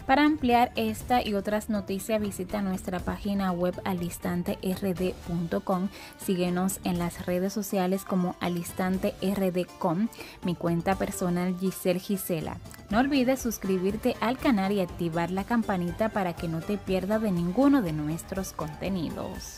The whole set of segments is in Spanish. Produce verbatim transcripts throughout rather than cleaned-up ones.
Para ampliar esta y otras noticias, visita nuestra página web al instante r d punto com. Síguenos en las redes sociales como al instante r d punto com, mi cuenta personal Giselle Gisela. No olvides suscribirte al canal y activar la campanita para que no te pierdas de ninguno de nuestros contenidos.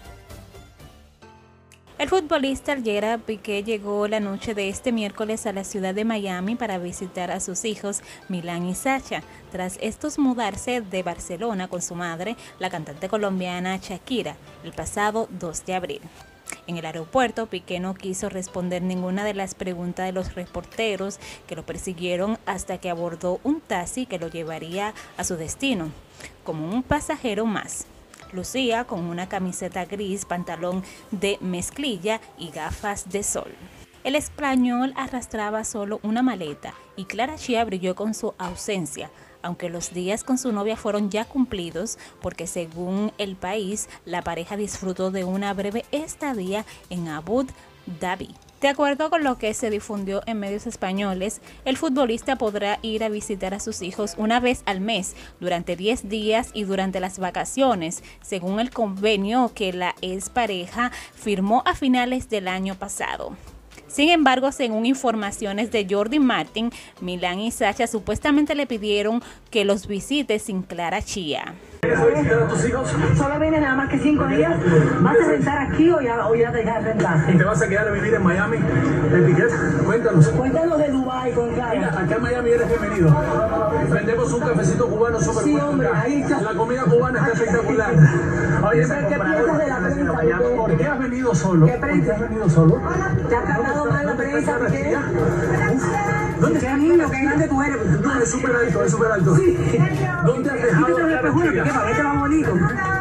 El futbolista Gerard Piqué llegó la noche de este miércoles a la ciudad de Miami para visitar a sus hijos Milán y Sasha, tras estos mudarse de Barcelona con su madre, la cantante colombiana Shakira, el pasado dos de abril. En el aeropuerto, Piqué no quiso responder ninguna de las preguntas de los reporteros que lo persiguieron hasta que abordó un taxi que lo llevaría a su destino, como un pasajero más. Lucía con una camiseta gris, pantalón de mezclilla y gafas de sol. El español arrastraba solo una maleta y Clara Chía brilló con su ausencia, aunque los días con su novia fueron ya cumplidos, porque según El País, la pareja disfrutó de una breve estadía en Abu Dhabi. De acuerdo con lo que se difundió en medios españoles, el futbolista podrá ir a visitar a sus hijos una vez al mes, durante diez días y durante las vacaciones, según el convenio que la expareja firmó a finales del año pasado. Sin embargo, según informaciones de Jordi Martín, Milán y Sasha supuestamente le pidieron que los visite sin Clara Chía. ¿Vas a visitar a tus hijos? Solo vienen nada más que cinco días. ¿Vas a rentar aquí o ya, o ya te dejas rentar? ¿Te vas a quedar a vivir en Miami? ¿En Piquet? Cuéntanos. Cuéntanos de Dubái con Clara. Mira, acá en Miami eres bienvenido. Vendemos un cafecito cubano súper sí, bueno. Hombre, ahí está. La comida cubana está espectacular. Oye, ¿qué piensas de la prensa? ¿Por qué has venido solo? ¿Qué prensa? ¿Por qué has venido solo? ¿Te ha tratado mal la prensa? ¿Qué? ¿Dónde? ¿Qué niño? ¿Qué grande tú eres? No, es súper alto, es súper alto. Sí. ¿Dónde has dejado a Clara Chía? ¿Qué para qué va bonito?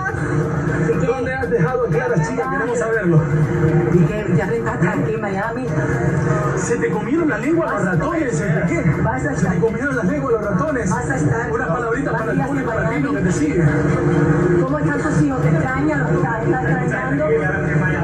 ¿Dónde has dejado a Clara Chía? Queremos saberlo. ¿Y qué? ¿Ya rentaste aquí en Miami? ¿Se te comieron la lengua los ratones? ¿Qué? Vas a ¿Se te comieron la lengua los ratones? Vas a estar. Unas palabritas para el público latino que te sigue. ¿Cómo están tus hijos? ¿Te extrañan? ¿Los estás extrañando?